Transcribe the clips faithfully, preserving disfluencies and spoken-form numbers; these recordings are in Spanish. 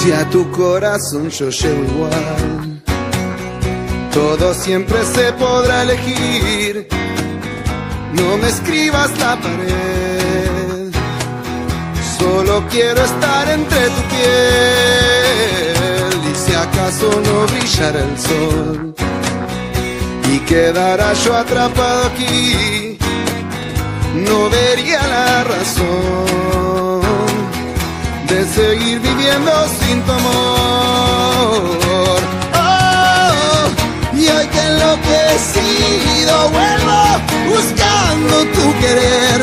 Si a tu corazón yo llevo igual, todo siempre se podrá elegir. No me escribas la pared, solo quiero estar entre tu piel. Y si acaso no brillara el sol y quedara yo atrapado aquí, no vería la razón de seguir viviendo sin tu amor. Oh, y hoy que enloquecido vuelvo buscando tu querer.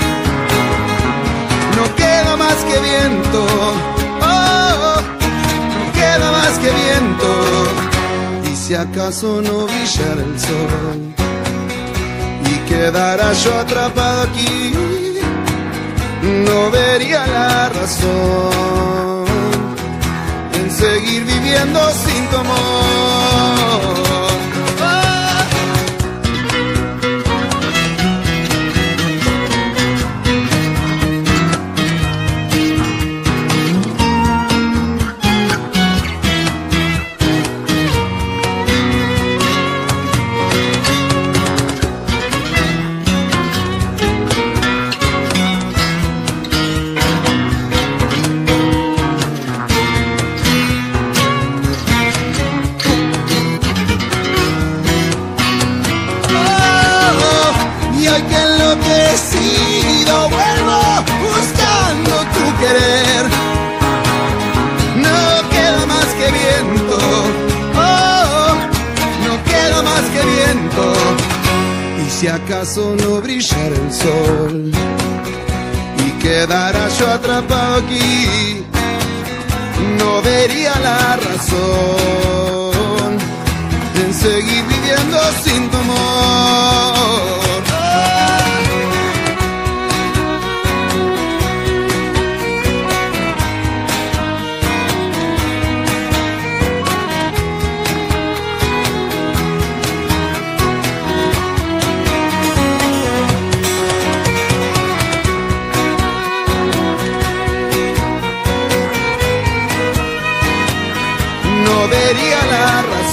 No queda más que viento, oh, no queda más que viento. Y si acaso no brillara el sol y quedara yo atrapado aquí, no vería la razón en seguir viviendo sin tu amor. Vuelvo buscando tu querer. No queda más que viento, oh, no queda más que viento. Y si acaso no brillara el sol y quedara yo atrapado aquí, no vería la razón en seguir viviendo sin tu amor. Vería la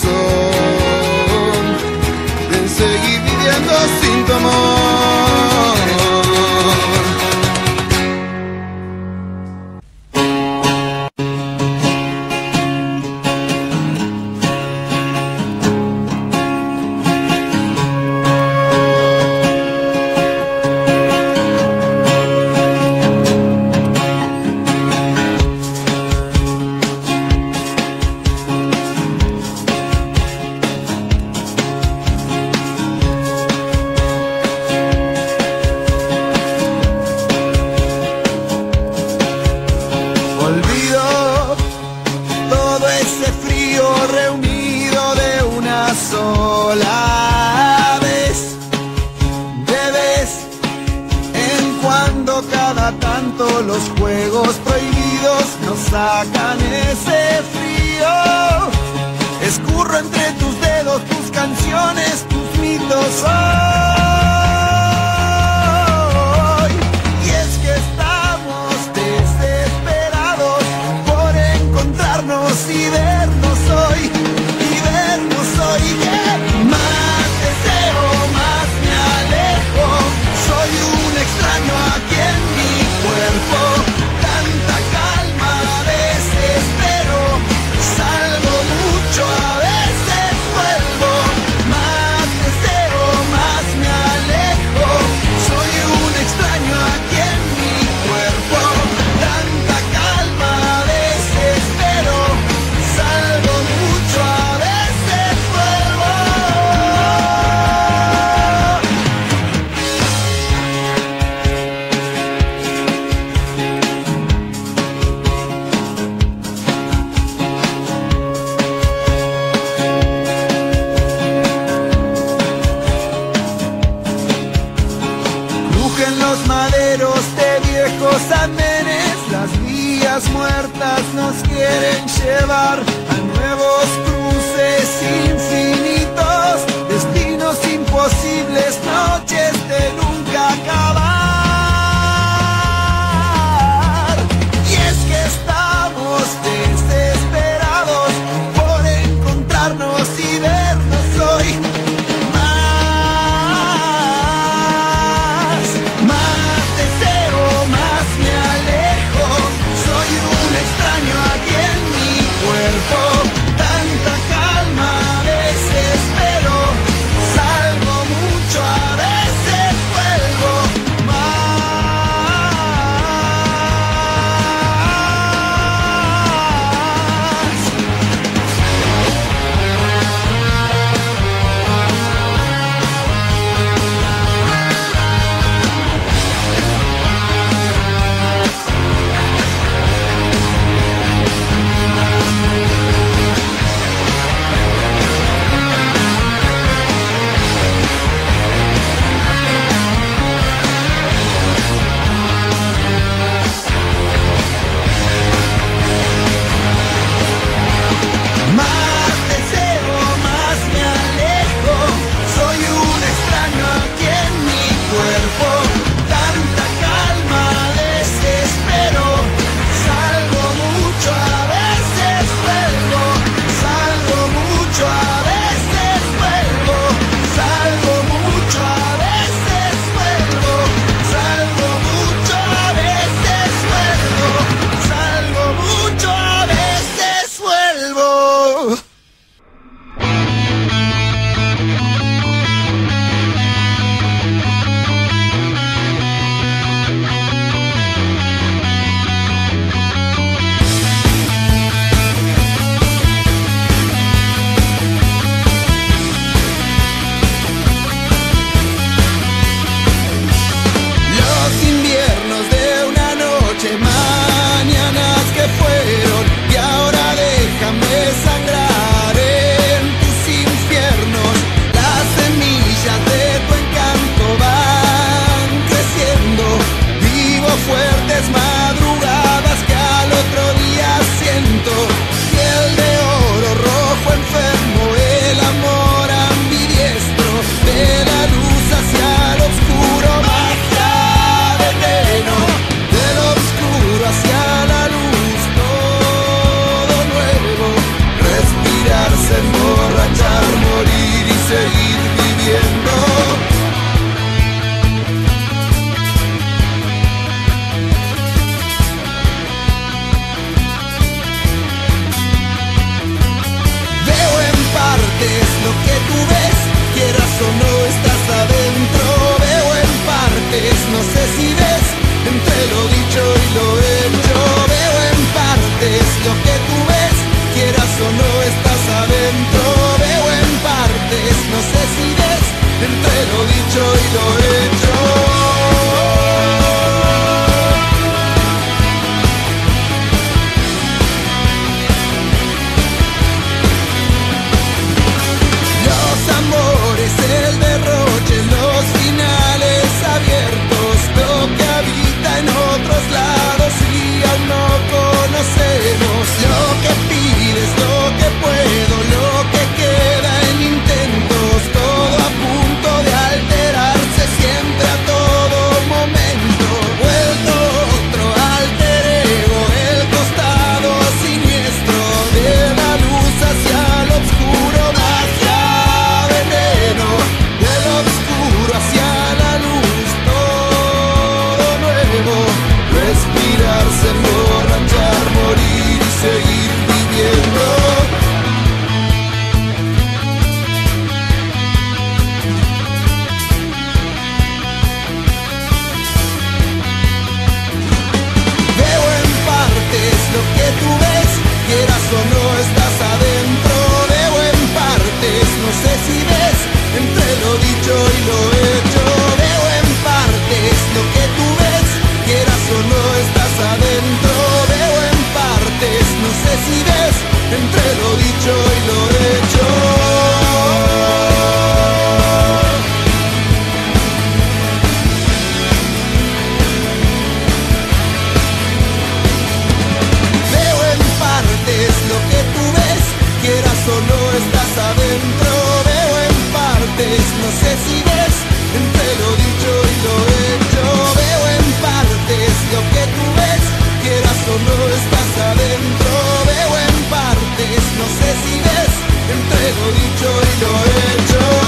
razón de seguir viviendo sin tu amor. Acabar. Y es que estamos desde cuando estás adentro veo en partes, no sé si ves entre lo dicho y lo hecho.